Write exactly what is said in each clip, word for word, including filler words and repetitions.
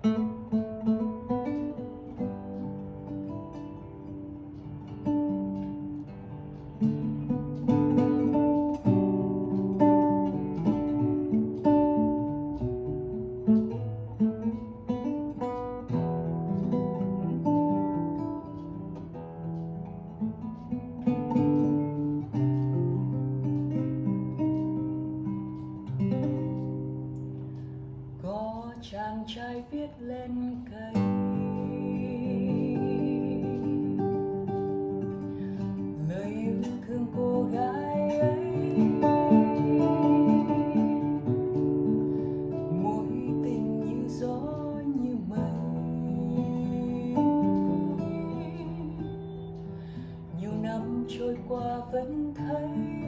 chàng trai viết lên cây, lời yêu thương cô gái ấy, mối tình như gió như mây. Nhiều năm trôi qua vẫn thấy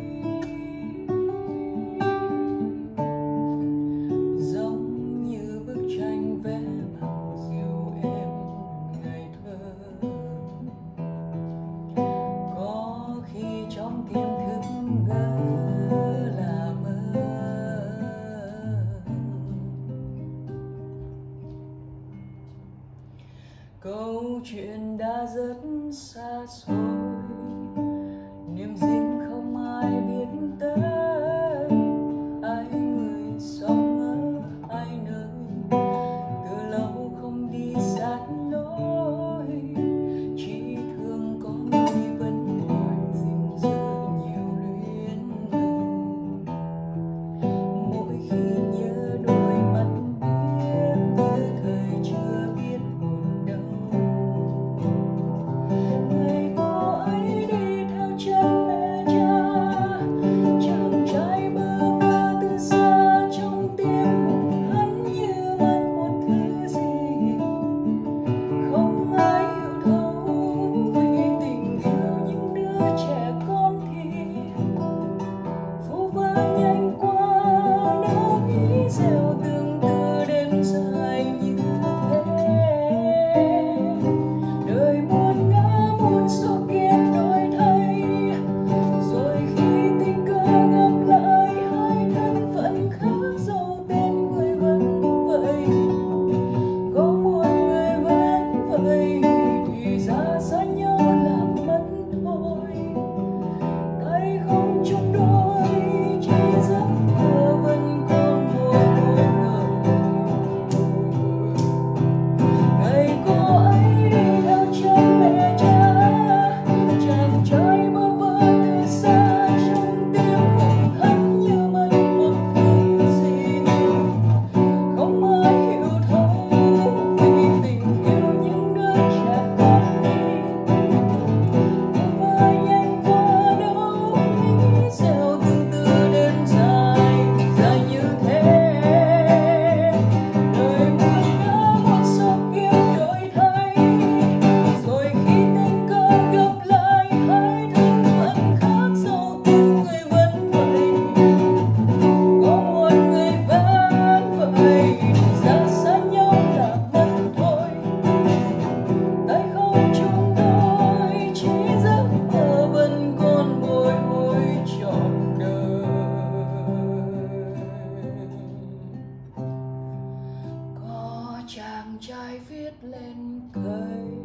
câu chuyện đã rất xa xôi, niềm riêng không ai biết tới. Ai người sống ở ai nơi, từ lâu không đi sát lối, chỉ thương có người vẫn hoài gìn giữ nhiều luyến lưu. Mỗi khi nhớ đôi mắt biết như thời chưa biết buồn đau. Ngày cô ấy đi theo chân mẹ cha, chàng trai bơ vơ từ xa, trong tim hắn như mất một thứ gì không ai hiểu thấu. Vì tình yêu những đứa trẻ con thì vu vơ nhanh qua, nếu nghĩ gieo tương tư đến dài như thế. Đời muôn ngã muôn số kiếp đổi thay, rồi khi tình cờ gặp lại, hai thân phận khác dẫu tên người vẫn vậy. Có một người vẫn vậy thì ra xa nhau là mất thôi. Tay không chung đôi chỉ giấc mơ vẫn còn một ngờ. Ngày cô ấy đi theo chân mẹ cha, chàng trai bơ vơ từ xa, trong tim hụt hẫng như mất một thứ gì không ai hiểu thấu. Vì tình yêu những đứa trẻ con đi vu vơ nhanh qua, đâu nghĩ gieo tương tư đến dài dài như thế. Đời muôn ngã muôn số kiếp đổi thay, rồi khi tình cờ gặp lại, hai thân phận khác dẫu từng người vẫn vậy. Có một người vẫn vậy thì ra xa nhau là mất thôi. Tay không chung đôi chỉ giấc mơ vẫn còn bồi hồi trọn đời. Có chàng trai viết lên cây,